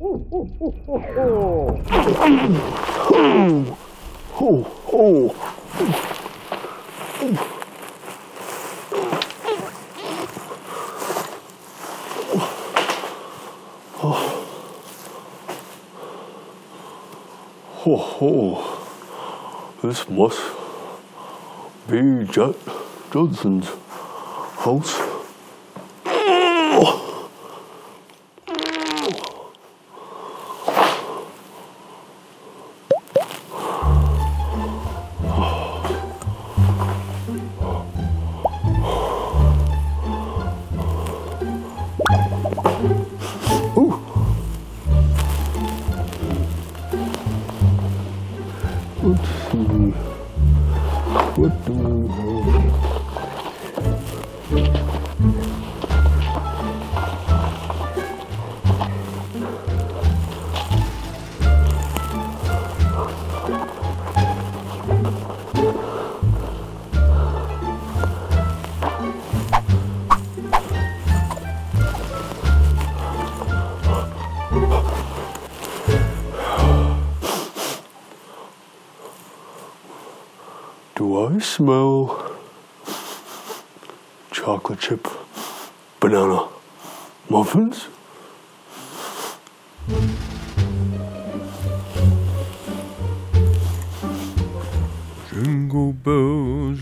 This must be Judson's house. Let's see. What do we have? Do I smell chocolate chip banana muffins? Jingle bells,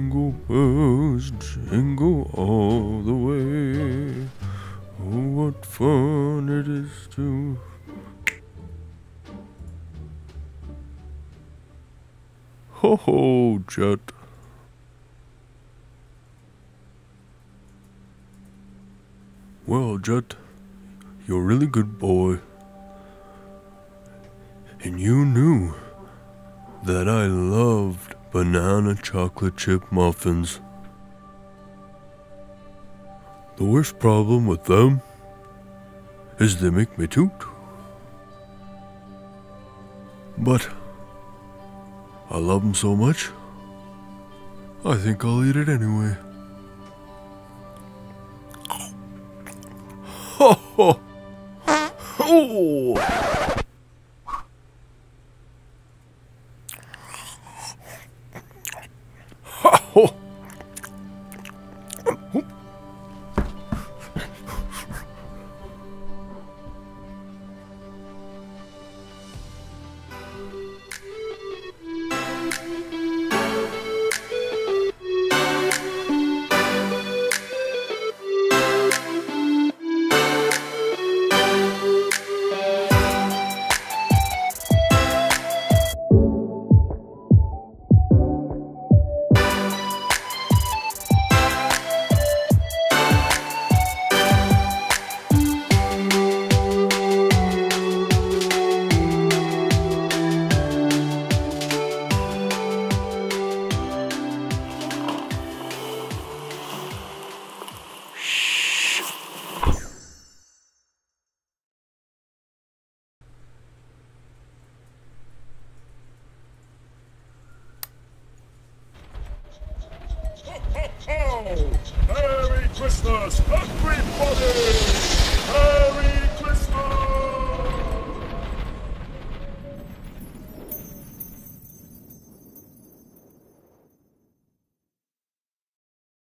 jingle all the way. Oh, what fun it is to... Ho ho, Jett. Well, Jett, you're a really good boy. And you knew that I loved banana chocolate chip muffins. The worst problem with them is they make me toot. But I love them so much, I think I'll eat it anyway. Ho ho! Oh! Ha ho! Merry Christmas, everybody!